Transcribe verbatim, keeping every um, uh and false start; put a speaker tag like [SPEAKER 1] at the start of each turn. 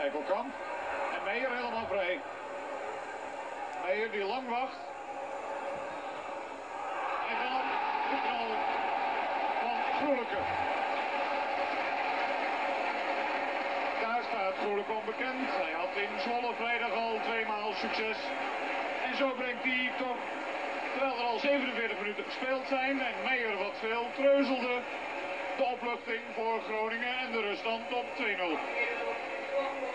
[SPEAKER 1] Eikelkamp. En Meijer helemaal vrij. Meijer die lang wacht. En dan de knal van Vrolijke. Daar staat Vrolijke onbekend. Hij had in Zwolle vrijdag al tweemaal succes. En zo brengt hij toch, terwijl er al zevenenveertig minuten gespeeld zijn en Meijer wat veel treuzelde, de opluchting voor Groningen en de ruststand op twee nul.